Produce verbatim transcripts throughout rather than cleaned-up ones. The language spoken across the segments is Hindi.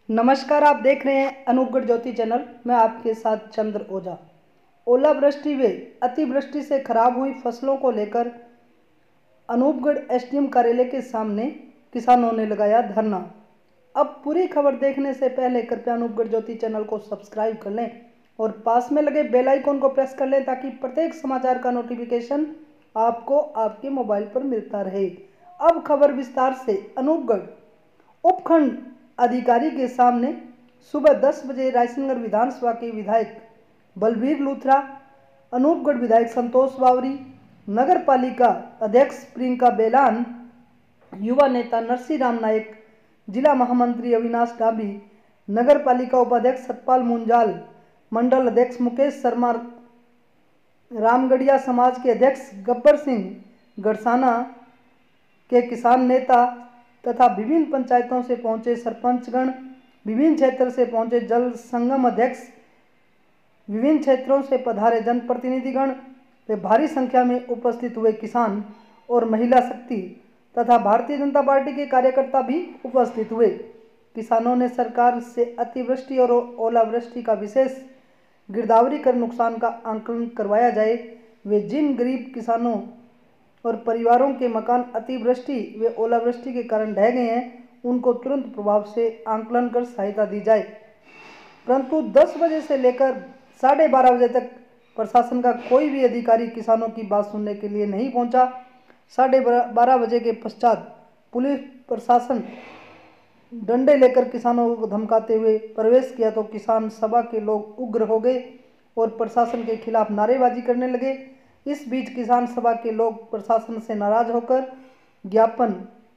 नमस्कार, आप देख रहे हैं अनूपगढ़ ज्योति चैनल। मैं आपके साथ चंद्र ओझा। ओलावृष्टि व अतिवृष्टि से खराब हुई फसलों को लेकर अनूपगढ़ एसडीएम कार्यालय के सामने किसानों ने लगाया धरना। अब पूरी खबर देखने से पहले कृपया अनूपगढ़ ज्योति चैनल को सब्सक्राइब कर लें और पास में लगे बेल आइकन को प्रेस कर लें ताकि प्रत्येक समाचार का नोटिफिकेशन आपको आपके मोबाइल पर मिलता रहे। अब खबर विस्तार से। अनूपगढ़ उपखंड अधिकारी के सामने सुबह दस बजे रायसिंगर विधानसभा के विधायक बलबीर लूथरा, अनूपगढ़ विधायक संतोष बावरी, नगर पालिका अध्यक्ष प्रियंका बेलान, युवा नेता नरसिंह नायक, जिला महामंत्री अविनाश डाबी, नगर पालिका उपाध्यक्ष सतपाल मुंजाल, मंडल अध्यक्ष मुकेश शर्मा, रामगढ़िया समाज के अध्यक्ष गब्बर सिंह गड़साना के किसान नेता तथा विभिन्न पंचायतों से पहुंचे सरपंचगण, विभिन्न क्षेत्र से पहुंचे जल संगम अध्यक्ष, विभिन्न क्षेत्रों से पधारे जनप्रतिनिधिगण वे भारी संख्या में उपस्थित हुए किसान और महिला शक्ति तथा भारतीय जनता पार्टी के कार्यकर्ता भी उपस्थित हुए। किसानों ने सरकार से अतिवृष्टि और ओलावृष्टि का विशेष गिरदावरी कर नुकसान का आंकलन करवाया जाए। वे जिन गरीब किसानों और परिवारों के मकान अतिवृष्टि व ओलावृष्टि के कारण ढह गए हैं, उनको तुरंत प्रभाव से आंकलन कर सहायता दी जाए। परंतु दस बजे से लेकर साढ़े बारह बजे तक प्रशासन का कोई भी अधिकारी किसानों की बात सुनने के लिए नहीं पहुंचा। साढ़े बारह बजे के पश्चात पुलिस प्रशासन डंडे लेकर किसानों को धमकाते हुए प्रवेश किया तो किसान सभा के लोग उग्र हो गए और प्रशासन के खिलाफ नारेबाजी करने लगे। इस बीच किसान सभा के लोग प्रशासन से नाराज होकर ज्ञापन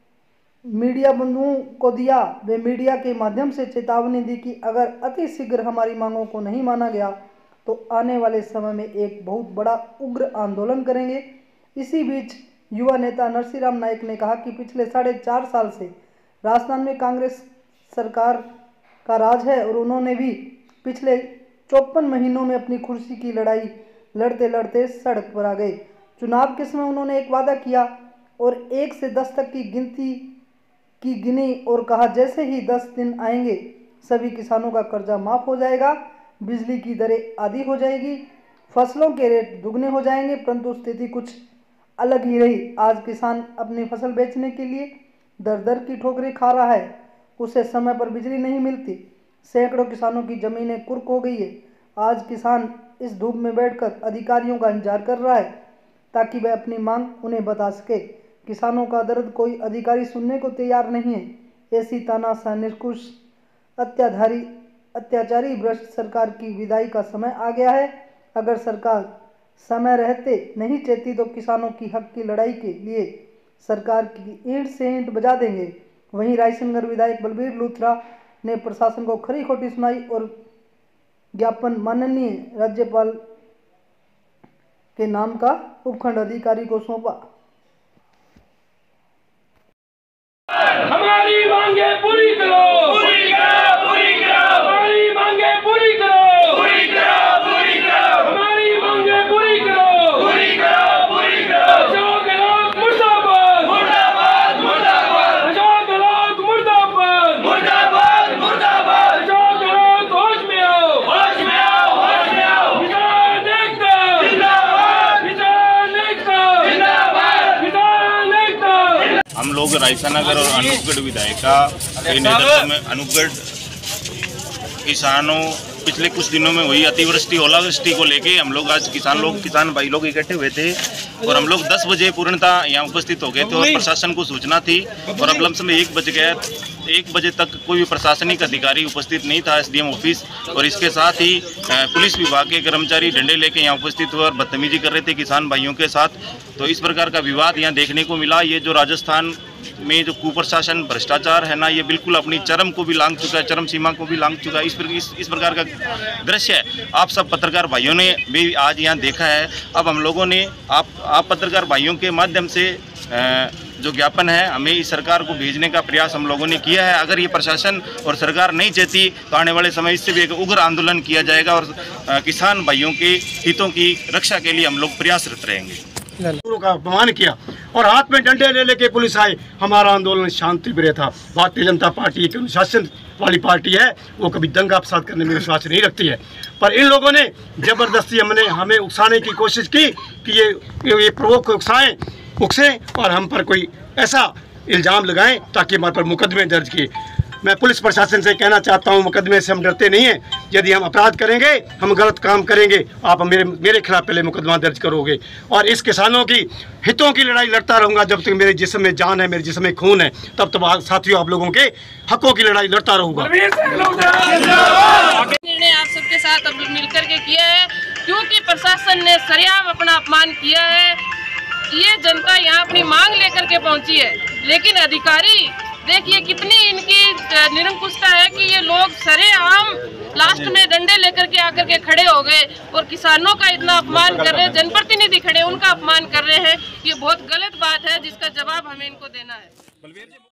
मीडिया बंधुओं को दिया। वे मीडिया के माध्यम से चेतावनी दी कि अगर अति शीघ्र हमारी मांगों को नहीं माना गया तो आने वाले समय में एक बहुत बड़ा उग्र आंदोलन करेंगे। इसी बीच युवा नेता नरसिंह नायक ने कहा कि पिछले साढ़े चार साल से राजस्थान में कांग्रेस सरकार का राज है और उन्होंने भी पिछले चौपन महीनों में अपनी कुर्सी की लड़ाई लड़ते लड़ते सड़क पर आ गए। चुनाव के समय उन्होंने एक वादा किया और एक से दस तक की गिनती की गिनी और कहा जैसे ही दस दिन आएंगे सभी किसानों का कर्जा माफ हो जाएगा, बिजली की दरें आधी हो जाएगी, फसलों के रेट दुगने हो जाएंगे। परंतु स्थिति कुछ अलग ही रही। आज किसान अपनी फसल बेचने के लिए दर दर की ठोकरें खा रहा है। उसे समय पर बिजली नहीं मिलती। सैकड़ों किसानों की जमीनें कुर्क हो गई है। आज किसान इस धूप में बैठकर अधिकारियों का इंतजार कर रहा है ताकि वह अपनी मांग उन्हें बता सके। किसानों का दर्द कोई अधिकारी सुनने को तैयार नहीं है। ऐसी तानाशाह निरंकुश अत्याचारी अत्याचारी भ्रष्ट सरकार की विदाई का समय आ गया है। अगर सरकार समय रहते नहीं चाहती तो किसानों की हक की लड़ाई के लिए सरकार की ईंट से ईंट बजा देंगे। वहीं रायसिंगर विधायक बलबीर लूथरा ने प्रशासन को खरी खोटी सुनाई और ज्ञापन माननीय राज्यपाल के नाम का उपखंड अधिकारी को सौंपा। हमारी मांगे पूरी करो, पूरी करो, पूरी करो, हमारी मांगे पूरी करो, पूरी करो, पूरी करो, हमारी मांगे पूरी करो, पूरी करो, पूरी करो। अशोक गहलोत मुर्दाबाद, मुर्दाबाद, मुर्दाबाद, अशोक गहलोत मुर्दाबाद, मुर्दाबाद, मुर्दाबाद, अशोक गहलोत होश में आओ, होश में आओ, होश में आओ। किसान एकता जिंदाबाद, किसान एकता जिंदाबाद, किसान एकता। हम लोग रायसानगर और अनूपगढ़ विधायिका के नेतृत्व में अनूपगढ़ किसानों पिछले कुछ दिनों में हुई अतिवृष्टि ओलावृष्टि को लेके हम लोग आज किसान लोग किसान भाई लोग इकट्ठे हुए थे और हम लोग दस बजे पूर्णतः यहाँ उपस्थित हो गए थे और प्रशासन को सूचना थी और अब लमसम में एक बज गया। एक बजे तक कोई भी प्रशासनिक अधिकारी उपस्थित नहीं था एसडीएम ऑफिस, और इसके साथ ही पुलिस विभाग के कर्मचारी डंडे लेके यहाँ उपस्थित हुए और बदतमीजी कर रहे थे किसान भाइयों के साथ। तो इस प्रकार का विवाद यहाँ देखने को मिला। ये जो राजस्थान में जो कुप्रशासन भ्रष्टाचार है ना, ये बिल्कुल अपनी चरम को भी लांघ चुका है, चरम सीमा को भी लांघ चुका है। इस, इस, इस प्रकार का दृश्य है आप सब पत्रकार भाइयों ने भी आज यहाँ देखा है। अब हम लोगों ने आप आप पत्रकार भाइयों के माध्यम से जो ज्ञापन है हमें इस सरकार को भेजने का प्रयास हम लोगों ने किया है। अगर ये प्रशासन और सरकार नहीं चाहती तो आने वाले समय इससे भी एक उग्र आंदोलन किया जाएगा और किसान भाइयों के हितों की रक्षा के लिए हम लोग प्रयासरत रहेंगे। का अपमान किया और हाथ में डंडे ले लेके पुलिस आई। हमारा आंदोलन शांति प्रिय था। भारतीय जनता पार्टी एक अनुशासन वाली पार्टी है, वो कभी दंगा फसाद करने में विश्वास नहीं रखती है। पर इन लोगों ने जबरदस्ती हमने हमें उकसाने की कोशिश की कि ये ये प्रवोक उकसाएं उकसें और हम पर कोई ऐसा इल्ज़ाम लगाएं ताकि हमारे पर मुकदमे दर्ज किए। मैं पुलिस प्रशासन से कहना चाहता हूं, मुकदमे से हम डरते नहीं हैं। यदि हम अपराध करेंगे, हम गलत काम करेंगे, आप मेरे मेरे खिलाफ पहले मुकदमा दर्ज करोगे और इस किसानों की हितों की लड़ाई लड़ता रहूंगा जब तक मेरे जिस्म में जान है, मेरे जिस्म में खून है, तब तक तो साथियों आप लोगों के हकों की लड़ाई लड़ता रहूंगा। निर्णय आप सबके साथ अब मिलकर के किया है, क्योंकि प्रशासन ने सरेआम अपना अपमान किया है। ये जनता यहाँ अपनी मांग लेकर के पहुंची है, लेकिन अधिकारी देखिए कितनी इनकी निरंकुशता है कि ये लोग सरेआम लास्ट में डंडे लेकर के आकर के खड़े हो गए और किसानों का इतना अपमान कर रहे हैं। जनप्रतिनिधि खड़े उनका अपमान कर रहे हैं। ये बहुत गलत बात है, जिसका जवाब हमें इनको देना है।